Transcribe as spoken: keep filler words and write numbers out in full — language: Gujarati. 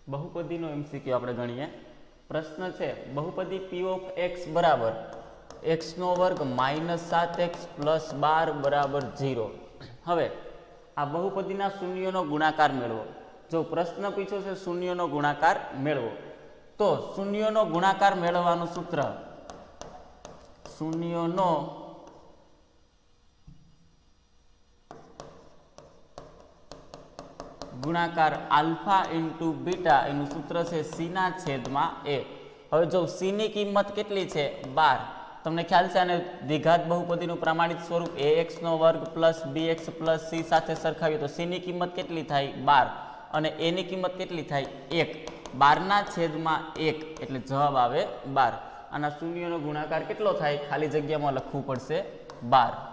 બહુપદીનો એમસીક્યુ આપણે ગણીએ. પ્રશ્ન છે બહુપદી પી ઓફ એક્સ બરાબર એક્સ નો વર્ગ માઇનસ સાત એક્સ પ્લસ બાર બરાબર ઝીરો. હવે આ બહુપદીના શૂન્યનો ગુણાકાર મેળવો. જો પ્રશ્ન પૂછ્યો છે શૂન્યનો ગુણાકાર મેળવો, તો શૂન્યનો ગુણાકાર મેળવવાનું સૂત્ર શૂન્યનો ગુણાકાર આલ્ફા ઇન્ટુ બીટા, એનું સૂત્ર છે સી ના છેદમાં એ. હવે જો સી ની કિંમત કેટલી છે? બાર. તમને ખ્યાલ છે અને દ્વિઘાત બહુપદીનું પ્રમાણિત સ્વરૂપ એ એક્સ નો વર્ગ plus b x plus c સાથે સરખાવીએ તો સી ની કિંમત કેટલી થાય? બાર. અને એ ની કિંમત કેટલી થાય? એક. બારના છેદમાં એક એટલે જવાબ આવે બાર. આના શૂન્યનો ગુણાકાર કેટલો થાય? ખાલી જગ્યામાં લખવું પડશે બાર.